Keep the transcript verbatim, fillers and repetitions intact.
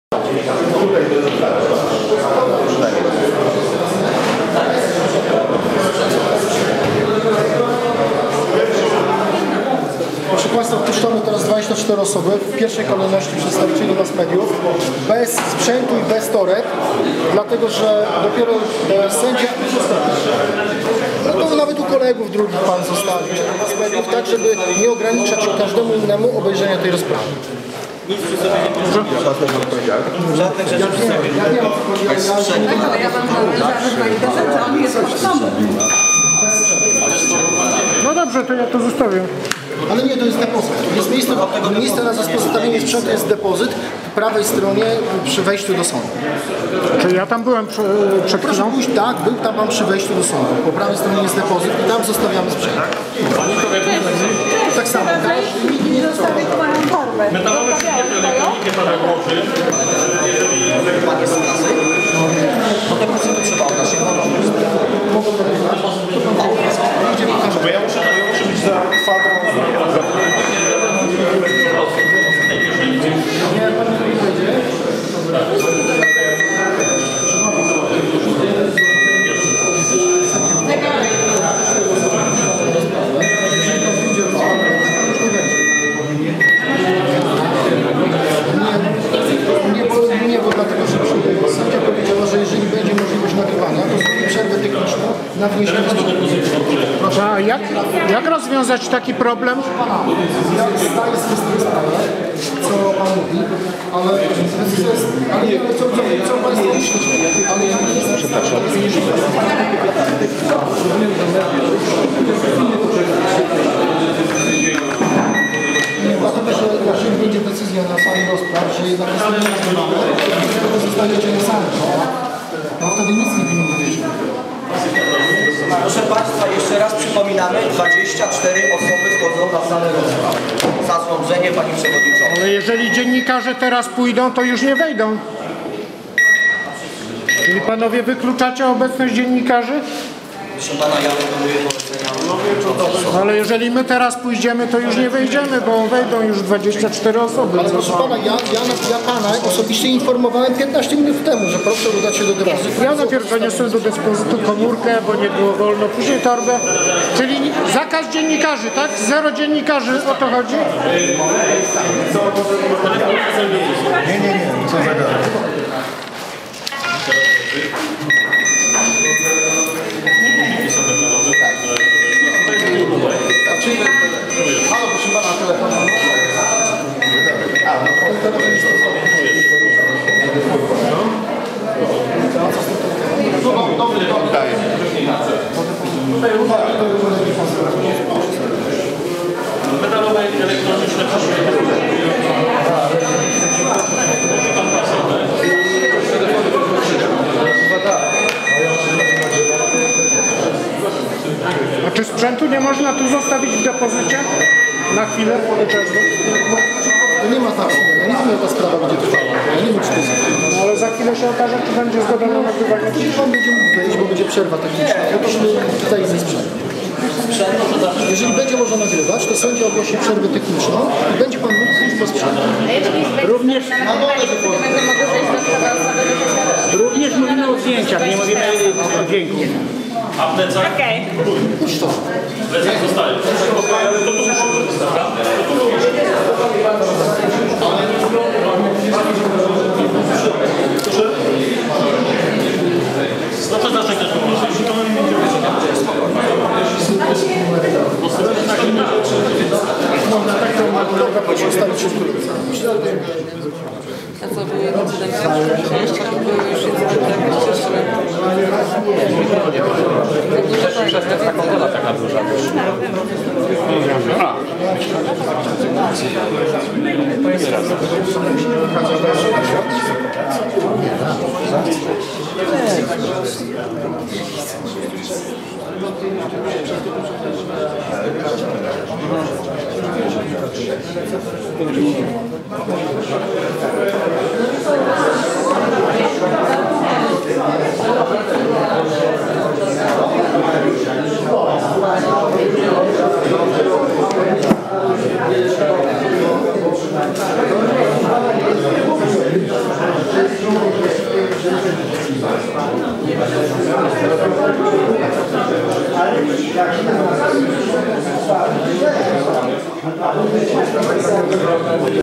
Proszę Państwa, wpuszczamy teraz dwadzieścia cztery osoby, w pierwszej kolejności przedstawicieli mass mediów, bez sprzętu i bez toreb, dlatego że dopiero e, sędzia, no to nawet u kolegów drugich Pan zostawił mass mediów, tak żeby nie ograniczać każdemu innemu obejrzenia tej rozprawy. Nic przy sobie nie pożyczyłem. Żadnych rzeczy przy sobie. Ja nie mam Tak, ale ja wam mówię, że pani gazeta, on jest pocztony. No dobrze, to ja to zostawię. Ale nie, to jest depozyt. Jest miejsce, miejsce na pozostawienie sprzętu jest depozyt po prawej stronie przy wejściu do sądu. Czy ja tam byłem przy, przed Proszę chwilą? pójść, tak, był tam Pan przy wejściu do sądu. Po prawej stronie jest depozyt i tam zostawiamy sprzęt. Tak samo. I zostawić moją torbę. Metalowe elektronikę Pana włoży. Jeżeli Pan jest z kasy, to depozytu trzeba oddać. Bo ja muszę, ja muszę być za kwadrą. Nie, nie, bo dlatego, że sędzia powiedziała, że jeżeli będzie możliwość nagrywania, to zrobi przerwę techniczną na wniesienie sprzętu. Proszę. A jak, jak rozwiązać taki problem? Ja zdaję sobie z tej sprawy, co Pan mówi, ale, ale nie wiem, co, co, co Państwo myślicie, ale ja nie jestem przepraszam. Dlatego, że jeżeli będzie decyzja na sali rozpraw, że jednak jest to niemożliwe, to zostajecie na sali, no wtedy nic nie winno być. Proszę Państwa, jeszcze raz przypominamy, dwadzieścia cztery osoby wchodzą na salę rozpraw. Zasądzenie Pani Przewodniczącej. Ale jeżeli dziennikarze teraz pójdą, to już nie wejdą. Czyli panowie wykluczacie obecność dziennikarzy? Proszę Pana, ja wykonuję polecenia. Ale jeżeli my teraz pójdziemy, to już nie wejdziemy, bo wejdą już dwadzieścia cztery osoby. Ale proszę Pana, ja, ja, ja Pana osobiście informowałem piętnaście minut temu, że proszę udać się do depozytu. Ja najpierw zaniosłem do dyspozytu komórkę, bo nie było wolno, później torbę. Czyli zakaz dziennikarzy, tak? Zero dziennikarzy, o to chodzi? Nie, nie, nie, co za gada. Halo, proszę Pana, telefon. A, no to telefon jest to. Dobry, dobry, dobry. Daję. metalowe elektroniczne A czy sprzętu nie można tu zostawić w depozycie? Na chwilę, chociażby? To nie ma tak, ja nie wiem, jak ta sprawa będzie trwała. Ja nie wiem, czy to jest. No ale za chwilę się okaże, czy będzie zgoda na nagrywanie. Kiedy Pan będzie mógł wejść, bo będzie przerwa techniczna, to proszę tutaj ze sprzętu. Jeżeli będzie można nagrywać, to sędzia ogłosi przerwę techniczną i będzie Pan mógł pójść po sprzęt. Również na nagrywanie, to będę mogła zejść do sprawy osoby do tego. Również mówimy o zdjęciach, nie mówimy o dźwięku. A plecak? Okej. Plecak zostaje. No to zaczekać po prostu. To nie będzie Można taką mogę ustawić się w grupie. A co było jedno cudem część, to były już jakaś cieszymy. To jest taka woda taka duża. Thank you.